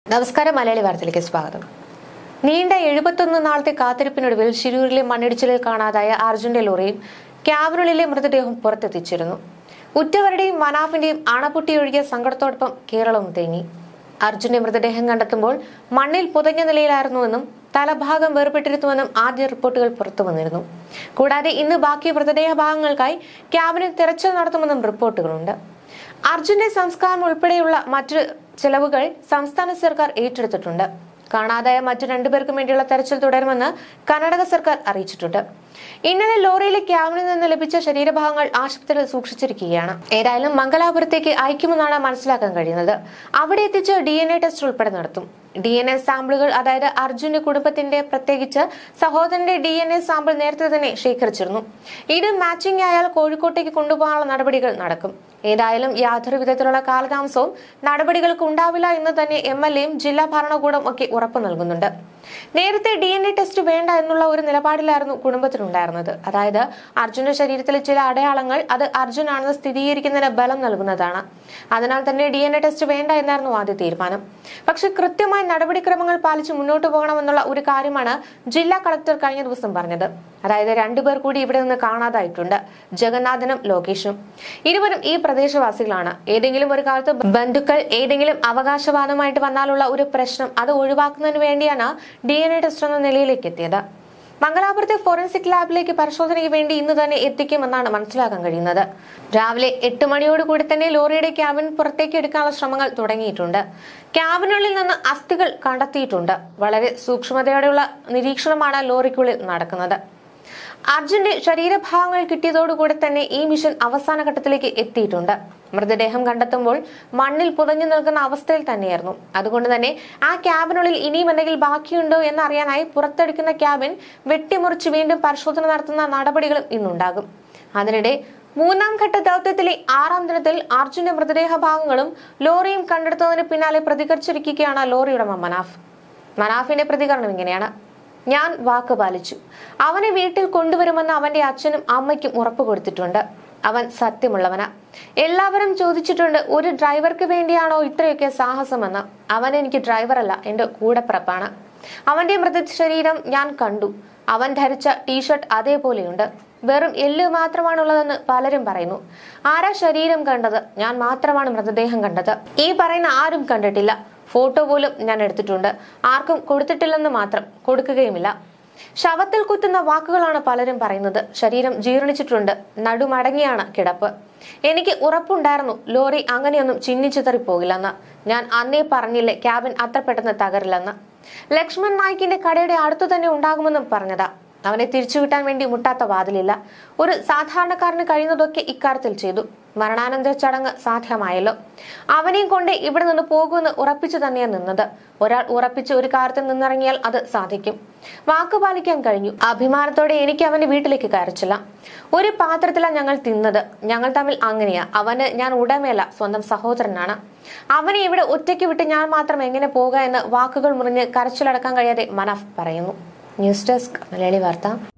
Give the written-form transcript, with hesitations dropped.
നമസ്കാരം. മലയാളി വാർത്തയിലേക്ക് സ്വാഗതം. നീണ്ട 71 നാളത്തെ കാത്തിരിപ്പിനൊടുവിൽ ശിരൂരിലെ മണ്ണിടിച്ചിലിൽ കാണാതായ അർജുന്റെ ലോറിയും ക്യാബിനുള്ളിലെ മൃതദേഹവും പുറത്തെത്തിച്ചിരുന്നു. ഉറ്റവരുടെയും മനാഫിന്റെയും അണപൊട്ടിയൊഴുകിയ സങ്കടത്തോടൊപ്പം കേരളവും തേങ്ങി. അർജുന്റെ മൃതദേഹം കണ്ടെത്തുമ്പോൾ മണ്ണിൽ പുതഞ്ഞ നിലയിലായിരുന്നുവെന്നും തലഭാഗം വേർപെട്ടിരുന്നുവെന്നും ആദ്യ റിപ്പോർട്ടുകൾ പുറത്തു വന്നിരുന്നു. കൂടാതെ ഇന്ന് ബാക്കി മൃതദേഹ ഭാഗങ്ങൾക്കായി ക്യാബിനിൽ തിരച്ചിൽ നടത്തുമെന്നും റിപ്പോർട്ടുകളുണ്ട്. അർജുന്റെ സംസ്കാരം ഉൾപ്പെടെയുള്ള മറ്റു ചെലവുകൾ സംസ്ഥാന സർക്കാർ ഏറ്റെടുത്തിട്ടുണ്ട്. കാണാതായ മറ്റു 2 പേർക്കും വേണ്ടിയുള്ള തെരച്ചിൽ തുടരുമെന്ന് കർണാടക സർക്കാർ അറിയിച്ചിട്ടുണ്ട്. ഇന്നലെ ലോറിയിലെ ക്യാബിനിൽ നിന്ന് ലഭിച്ച ശരീരഭാഗങ്ങൾ ആശുപത്രിയിൽ സൂക്ഷിച്ചിരിക്കുകയാണ്. ഏതായാലും മംഗലാപുരത്തേക്ക് അയക്കുമെന്നാണ് മനസ്സിലാക്കാൻ കഴിയുന്നത്. അവിടെ എത്തിച്ച് DNA ടെസ്റ്റ് ഉൾപ്പെടെ നടത്തും. DNA സാമ്പിളുകൾ, അതായത് അർജുന്റെ കുടുംബത്തിന്റെ പ്രത്യേകിച്ച് സഹോദരന്റെ DNA സാമ്പിൾ നേരത്തെ തന്നെ ശേഖരിച്ചിരുന്നു. ഇത് മാച്ചിങ് ആയാൽ കോഴിക്കോട്ടേക്ക് കൊണ്ടുപോകാനുള്ള നടപടികൾ നടക്കും. ഏതായാലും യാതൊരു വിധത്തിലുള്ള കാലതാമസവും നടപടികൾക്ക് ഉണ്ടാവില്ല എന്ന് തന്നെ MLAയും ജില്ലാ ഭരണകൂടം ഒക്കെ ഉറപ്പു നൽകുന്നുണ്ട്. നേരത്തെ DNA ടെസ്റ്റ് വേണ്ട എന്നുള്ള ഒരു നിലപാടിലായിരുന്നു കുടുംബത്തിനുണ്ടായിരുന്നത്. അതായത് അർജുന്റെ ശരീരത്തിലെ ചില അടയാളങ്ങൾ അത് അർജുനാണെന്ന് സ്ഥിരീകരിക്കുന്നതിന് ബലം നൽകുന്നതാണ്. അതിനാൽ തന്നെ DNA ടെസ്റ്റ് വേണ്ട എന്നായിരുന്നു ആദ്യ തീരുമാനം. പക്ഷെ കൃത്യമായ നടപടിക്രമങ്ങൾ പാലിച്ച് മുന്നോട്ട് പോകണമെന്നുള്ള ഒരു കാര്യമാണ് ജില്ലാ കളക്ടർ കഴിഞ്ഞ ദിവസം പറഞ്ഞത്. അതായത് 2 പേർ കൂടി ഇവിടെ നിന്ന് കാണാതായിട്ടുണ്ട്. ജഗന്നാഥനും ലോകേഷും. ഇരുവരും ഈ പ്രദേശവാസികളാണ്. ഏതെങ്കിലും ഒരു കാലത്ത് ബന്ധുക്കൾ ഏതെങ്കിലും അവകാശവാദമായിട്ട് വന്നാലുള്ള ഒരു പ്രശ്നം അത് ഒഴിവാക്കുന്നതിന് വേണ്ടിയാണ് DNA ടെസ്റ്റ് എന്ന നിലയിലേക്ക് എത്തിയത്. മംഗലാപുരത്തെ ഫോറൻസിക് ലാബിലേക്ക് പരിശോധനയ്ക്ക് വേണ്ടി ഇന്ന് തന്നെ എത്തിക്കുമെന്നാണ് മനസ്സിലാക്കാൻ കഴിയുന്നത്. രാവിലെ 8 മണിയോടുകൂടി തന്നെ ലോറിയുടെ ക്യാബിൻ പുറത്തേക്ക് എടുക്കാനുള്ള ശ്രമങ്ങൾ തുടങ്ങിയിട്ടുണ്ട്. ക്യാബിനുള്ളിൽ നിന്ന് അസ്ഥികൾ കണ്ടെത്തിയിട്ടുണ്ട്. വളരെ സൂക്ഷ്മതയോടെയുള്ള നിരീക്ഷണമാണ് ലോറിക്കുള്ളിൽ നടക്കുന്നത്. അർജുന്റെ ശരീരഭാഗങ്ങൾ കിട്ടിയതോടുകൂടി തന്നെ ഈ മിഷൻ അവസാന ഘട്ടത്തിലേക്ക് എത്തിയിട്ടുണ്ട്. മൃതദേഹം കണ്ടെത്തുമ്പോൾ മണ്ണിൽ പുതഞ്ഞു നിൽക്കുന്ന അവസ്ഥയിൽ തന്നെയായിരുന്നു. അതുകൊണ്ട് തന്നെ ആ ക്യാബിനുള്ളിൽ ഇനിയും എന്തെങ്കിലും ബാക്കിയുണ്ടോ എന്നറിയാനായി പുറത്തെടുക്കുന്ന ക്യാബിൻ വെട്ടിമുറിച്ച് വീണ്ടും പരിശോധന നടത്തുന്ന നടപടികളും ഇന്നുണ്ടാകും. അതിനിടെ 3ാം ഘട്ട ദൗത്യത്തിലെ 6ാം ദിനത്തിൽ അർജുന്റെ മൃതദേഹ ഭാഗങ്ങളും ലോറിയും കണ്ടെടുത്തതിന് പിന്നാലെ പ്രതികരിച്ചിരിക്കുകയാണ് ലോറി ഉടമ മനാഫ്. മനാഫിന്റെ പ്രതികരണം ഇങ്ങനെയാണ്: ഞാൻ വാക്ക് പാലിച്ചു. അവനെ വീട്ടിൽ കൊണ്ടുവരുമെന്ന് അവന്റെ അച്ഛനും അമ്മയ്ക്കും ഉറപ്പ് കൊടുത്തിട്ടുണ്ട്. അവൻ സത്യമുള്ളവനാ. എല്ലാവരും ചോദിച്ചിട്ടുണ്ട്, ഒരു ഡ്രൈവർക്ക് വേണ്ടിയാണോ ഇത്രയൊക്കെ സാഹസമെന്ന്. അവൻ എനിക്ക് ഡ്രൈവറല്ല, എന്റെ കൂടെപ്പിറപ്പാണ്. അവന്റെ മൃതശരീരം ഞാൻ കണ്ടു. അവൻ ധരിച്ച ടീഷർട്ട് അതേപോലെയുണ്ട്. വെറും എല്ല് മാത്രമാണുള്ളതെന്ന് പലരും പറയുന്നു. ആരാ ശരീരം കണ്ടത്? ഞാൻ മാത്രമാണ് മൃതദേഹം കണ്ടത്. ഈ പറയുന്ന ആരും കണ്ടിട്ടില്ല. ഫോട്ടോ പോലും ഞാൻ എടുത്തിട്ടുണ്ട്. ആർക്കും കൊടുത്തിട്ടില്ലെന്ന് മാത്രം, കൊടുക്കുകയുമില്ല. ശവത്തിൽ കുത്തുന്ന വാക്കുകളാണ് പലരും പറയുന്നത്. ശരീരം ജീർണിച്ചിട്ടുണ്ട്. നടുമടങ്ങിയാണ് കിടപ്പ്. എനിക്ക് ഉറപ്പുണ്ടായിരുന്നു ലോറി അങ്ങനെയൊന്നും ചിന്നിച്ചിതറി പോകില്ലെന്ന്. ഞാൻ അന്നേ പറഞ്ഞില്ലേ ക്യാബിൻ അത്ര പെട്ടെന്ന് തകരില്ലെന്ന്. ലക്ഷ്മൺ നായിക്കിന്റെ കടയുടെ അടുത്തു തന്നെ ഉണ്ടാകുമെന്നും പറഞ്ഞതാ. അവനെ തിരിച്ചുവിട്ടാൻ വേണ്ടി മുട്ടാത്ത വാതിലില്ല. ഒരു സാധാരണക്കാരന് കഴിയുന്നതൊക്കെ ഇക്കാര്യത്തിൽ ചെയ്തു. മരണാനന്തര ചടങ്ങ് സാധ്യമായല്ലോ. അവനെയും കൊണ്ട് ഇവിടെ നിന്ന് പോകുമെന്ന് ഉറപ്പിച്ചു തന്നെയാണ് നിന്നത്. ഒരാൾ ഉറപ്പിച്ച് ഒരു കാര്യത്തിൽ നിന്നിറങ്ങിയാൽ അത് സാധിക്കും. വാക്ക് പാലിക്കാൻ കഴിഞ്ഞു. അഭിമാനത്തോടെ എനിക്ക് അവന്റെ വീട്ടിലേക്ക് കയറിച്ചില്ല. ഒരു പാത്രത്തിലാണ് ഞങ്ങൾ തിന്നത്. ഞങ്ങൾ തമ്മിൽ അങ്ങനെയാ. അവന് ഞാൻ ഉടമയല്ല, സ്വന്തം സഹോദരനാണ്. അവനെ ഇവിടെ ഒറ്റയ്ക്ക് വിട്ട് ഞാൻ മാത്രം എങ്ങനെ പോകാ എന്ന് വാക്കുകൾ മുറിഞ്ഞ് കരച്ചിലടക്കാൻ കഴിയാതെ മനാഫ് പറയുന്നു. ന്യൂസ് ഡെസ്ക് മലയാളി വാർത്ത.